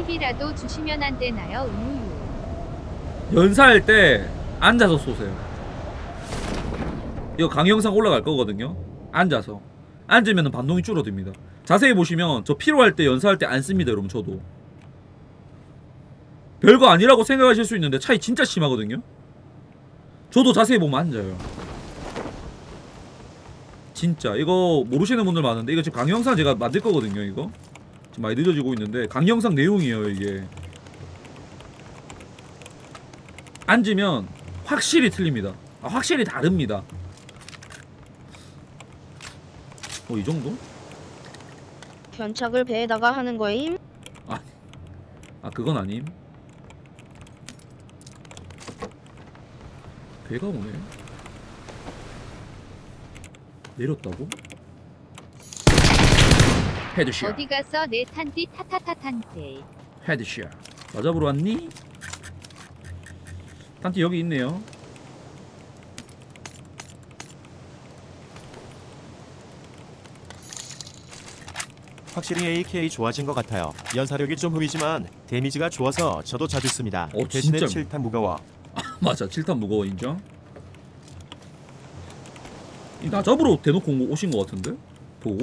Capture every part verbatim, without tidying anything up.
팁이라도 주시면 안 되나요? 우유. 연사할 때 앉아서 쏘세요. 이거 강의 영상 올라갈 거거든요. 앉아서. 앉으면 반동이 줄어듭니다. 자세히 보시면 저 필요할 때 연사할 때 안 씁니다 여러분. 저도 별거 아니라고 생각하실 수 있는데 차이 진짜 심하거든요. 저도 자세히 보면 앉아요. 진짜 이거 모르시는 분들 많은데 이거 지금 강의 영상 제가 만들 거거든요. 이거 지금 많이 늦어지고 있는데 강의 영상 내용이에요 이게. 앉으면 확실히 틀립니다. 아, 확실히 다릅니다. 어, 이 정도? 견착을 배에다가 하는 거임? 아, 아 그건 아님. 배가 오네. 내렸다고? 헤드샷. 어디 가서 내 탄띠 타타타탄띠. 헤드샷. 맞아보러 왔니? 탄띠 여기 있네요. 확실히 에이케이 좋아진 것 같아요. 연사력이 좀 흐리지만 데미지가 좋아서 저도 자주 씁니다. 어, 대신에 진짜. 칠 탄 무거워. 아, 맞아. 칠 탄 무거워 인정. 이 나 잡으러 대놓고 오신 것 같은데? 보고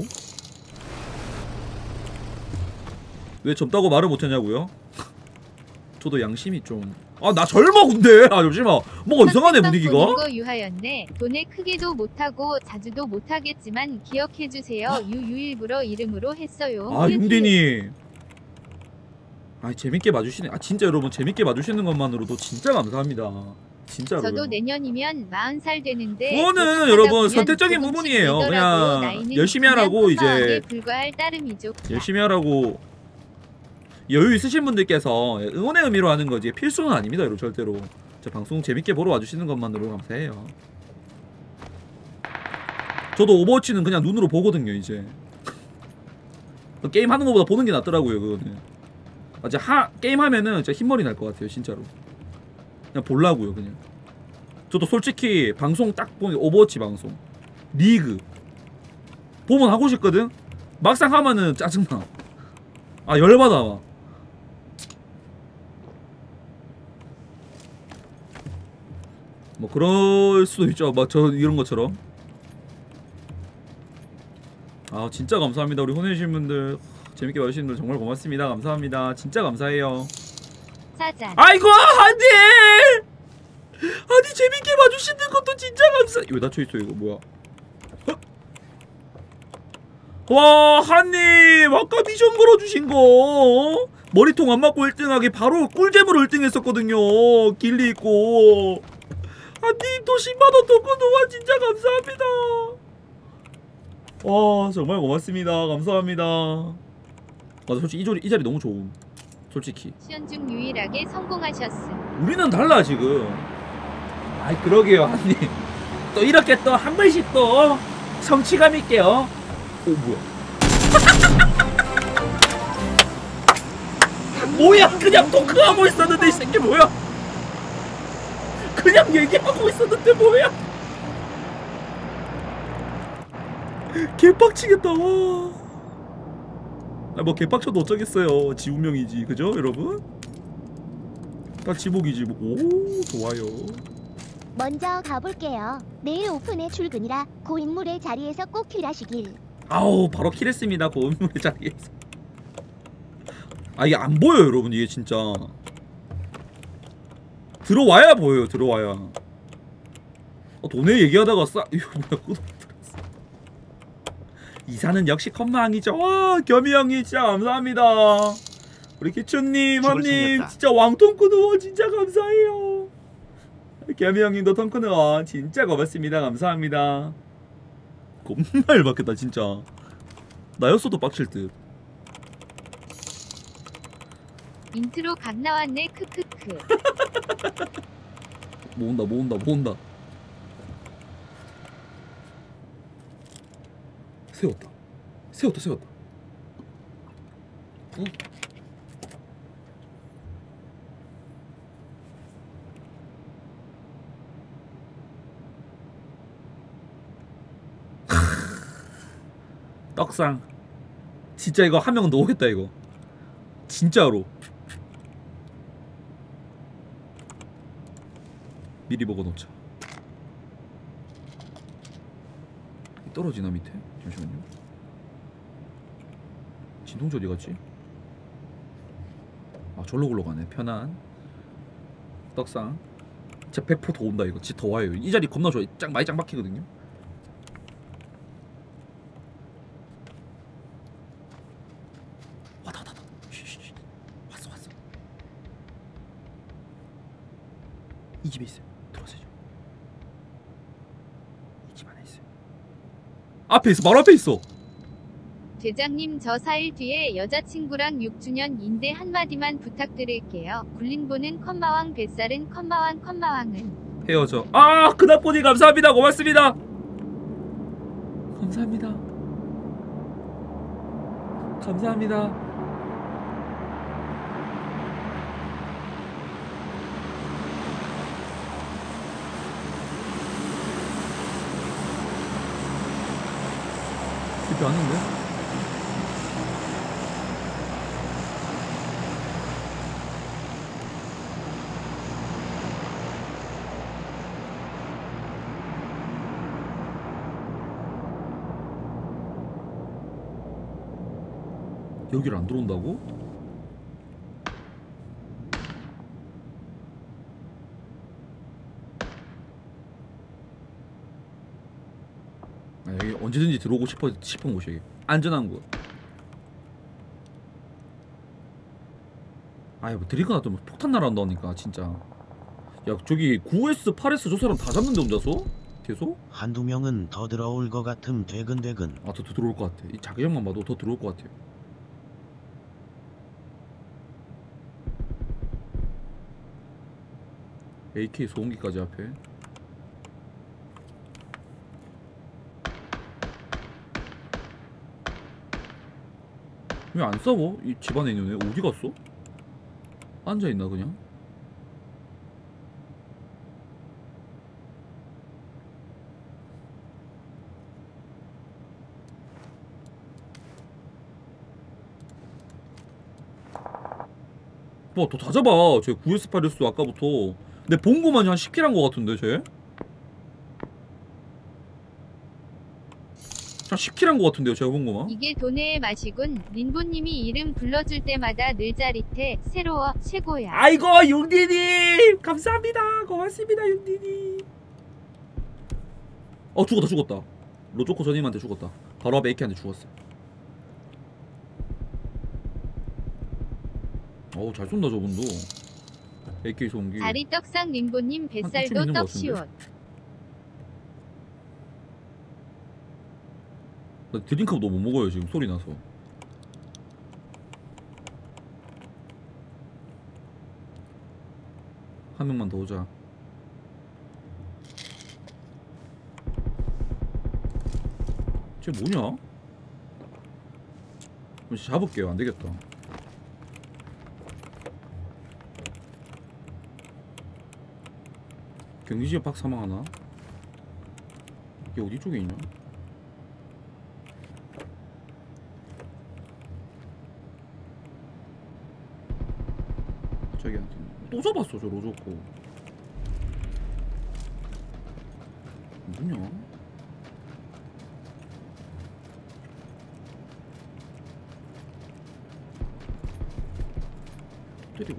왜 젊다고 말을 못했냐고요? 저도 양심이 좀... 아 나 젊어 근데! 아 잠시만 뭔가 이상하네 분위기가? 거 유하였네. 돈에 크게도 못하고 자주도 못하겠지만 기억해주세요. 유유 일부러 이름으로 했어요. 아 융디님 아 재밌게 봐주시네. 아 진짜 여러분 재밌게 봐주시는 것만으로도 진짜 감사합니다. 진짜로요. 저도 내년이면 마흔 살 되는데 그거는 여러분 선택적인 부분이에요. 그냥 열심히 하라고 이제 불과할 따름이죠. 열심히 하라고 여유 있으신 분들께서 응원의 의미로 하는 거지 필수는 아닙니다 여러분. 절대로 제 방송 재밌게 보러 와주시는 것만으로 감사해요. 저도 오버워치는 그냥 눈으로 보거든요 이제. 게임 하는 것보다 보는 게 낫더라고요 그거는. 아, 진짜 하, 게임 하면은 진짜 흰머리 날 것 같아요 진짜로. 그냥 볼라고요 그냥. 저도 솔직히 방송 딱 보면 오버워치 방송 리그 보면 하고 싶거든. 막상 하면은 짜증나. 아 열받아 막. 뭐 그럴 수도 있죠. 막 저 이런 것처럼. 아 진짜 감사합니다 우리 혼내주신 분들. 재밌게 봐주신 분들 정말 고맙습니다. 감사합니다. 진짜 감사해요. 짜잔. 아이고 아니 아니 재밌게 봐주시는 것도 진짜 감사. 왜 닫혀있어 이거 뭐야. 와 한님 아까 미션 걸어주신 거 머리통 안 맞고 일 등하게 바로 꿀잼으로 일 등 했었거든요. 길리 있고. 한님 또 십만 원 덕분도 와 진짜 감사합니다. 와 정말 고맙습니다. 감사합니다. 맞아 솔직히 이 자리, 이 자리 너무 좋음 솔직히. 시연 중 유일하게 성공하셨음. 우리는 달라 지금. 아이 그러게요 한님. 또 이렇게 또 한 번씩 또 성취감 있게요. 오 뭐야. 뭐야 그냥 토크하고 있었는데 이 새끼 뭐야. 그냥 얘기하고 있었는데 뭐야. 개빡치겠다 와. 아 뭐 개빡쳐도 어쩌겠어요. 지 운명이지 그죠 여러분? 다 지복이지 뭐. 오 좋아요. 먼저 가볼게요. 내일 오픈에 출근이라 고인물의 자리에서 꼭 킬하시길. 아우 바로 킬했습니다 고인물의 자리에서. 아 이게 안 보여요 여러분. 이게 진짜 들어와야 보여요. 들어와야. 어, 돈에 얘기하다가 싸 이거 뭐야 끄덕. 이사는 역시 컴망이죠. 와 겸이 형이 진짜 감사합니다. 우리 기춘님 한님 진짜 왕통크누어 진짜 감사해요. 겸이 형님도 통크누어 진짜 고맙습니다. 감사합니다. 겁나 열받겠다 진짜. 나였어도 빡칠 듯. 인트로 각 나왔네 크크크. 모은다 모은다 모은다. 세웠다 세웠다 세웠다. 응? 떡상 진짜 이거 한 명 넣겠다 이거 진짜로. 미리 먹어놓자. 떨어지나 밑에? 잠시만요. 진통제 어디 갔지? 아 절로 굴러가네. 편안 떡상. 진짜 백 퍼센트 더 온다 이거. 진짜 더 와요. 이 자리 겁나 좋아. 짱 많이 짱 박히거든요. 왔다 왔다 왔다. 쉬쉬쉬. 왔어 왔어. 이 집에 있어요. 들어오세요. 이 집 안에 있어요. 앞에 있어. 바로 앞에 있어. 대장님 저 사 일 뒤에 여자친구랑 육 주년인데 한마디만 부탁드릴게요. 굴림보는 컴마왕 뱃살은 컴마왕 컴마왕은 헤어져. 아 그나보니 감사합니다. 고맙습니다. 감사합니다. 감사합니다. 실패 아닌데? 여기를 안 들어온다고? 아, 여기 언제든지 들어오고 싶어 싶은 곳이에요. 안전한 곳. 아야 뭐 드리거나 또 폭탄 날아온다니까 진짜. 야 저기 구 에스 팔 에스 저 사람 다 잡는데 혼자서? 계속? 한두 명은 더 들어올 것 같음 퇴근퇴근. 아 더 들어올 것 같아. 이 자기장만 봐도 더 들어올 것 같아요. 에이케이 소음기까지 앞에. 왜 안 싸워? 이 집안에 있는 애 어디 갔어? 앉아있나 그냥? 뭐 더 다 잡아. 쟤 구 에스 팔 에스 아까부터 내 본거만 한 십 킬 한 거 같은데 쟤? 한 십 킬 한 거 같은데요 제가 본거만? 이게 돈의 맛이군. 린보님이 이름 불러줄 때마다 늘 짜릿해. 새로워 최고야. 아이고 용디님 감사합니다. 고맙습니다 용디님. 어 죽었다 죽었다. 로조코 전임한테 죽었다. 바로 앞에 에이케이한테 죽었어. 어우 잘 쏜다 저분도. 에이케이 소음기. 다리 떡상 린보님 한 이쯤 뱃살도 있는 것 떡시옷. 나 드링크도 못 먹어요 지금 소리 나서. 한 명만 더 오자. 쟤 뭐냐? 잡을게요. 안 되겠다. 경기지역 박 사망하나? 이게 어디 쪽에 있냐? 저기 또 잡았어 저 로조코. 뭐냐? 때리고.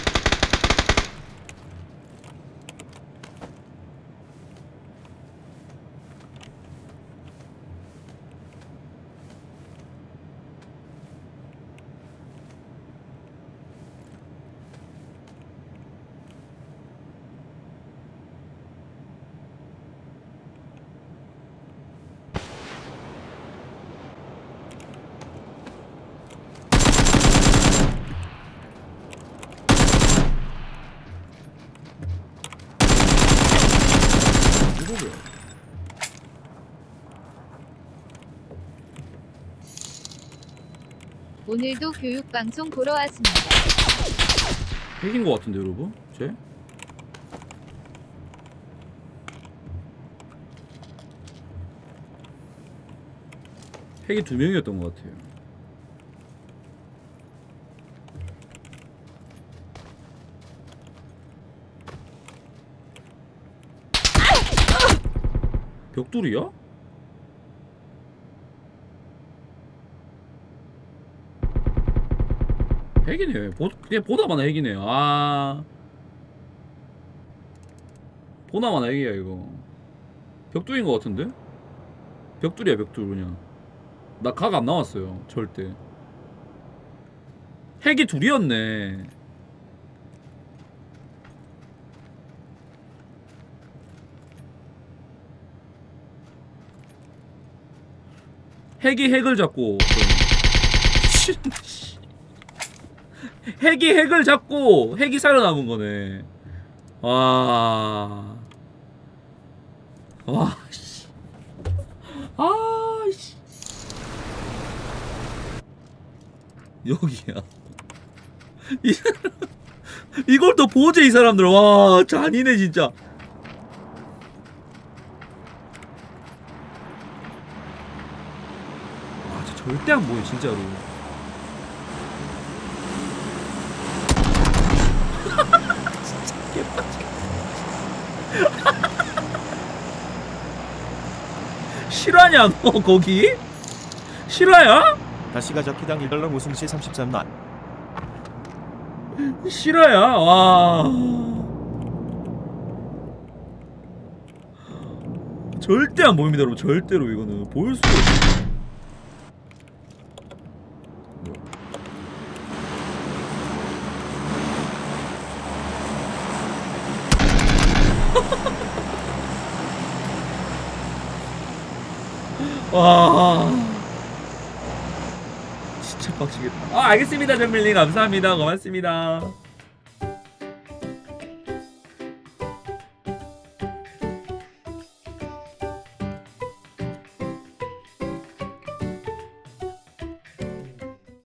오늘도 교육방송 보러 왔습니다. 핵인 것 같은데 여러분? 쟤? 핵이 두 명이었던 것 같아요. 벽돌이야? 핵이네. 보, 그냥 보나마나 핵이네. 아, 보나마나 핵이야 이거. 벽돌인 것 같은데? 벽돌이야 벽돌 그냥. 나 각 안 나왔어요 절대. 핵이 둘이었네. 핵이 핵을 잡고 핵이 핵을 잡고 핵이 살아남은 거네. 와. 와, 씨. 아, 씨. 여기야. 이 사람, 이걸 또 보제 이 사람들. 와, 잔인해 진짜. 와, 저 절대 안 보여 진짜로. 실화냐 너 거기? 실화야? 다시가 저키당 일 달러 우승시 삼십삼만. 실화야? 와. 절대 안 보입니다 여러분. 절대로 이거는 보일 수가 없어. 와, 진짜 빡치겠다. 아, 알겠습니다 정밀님 감사합니다. 고맙습니다.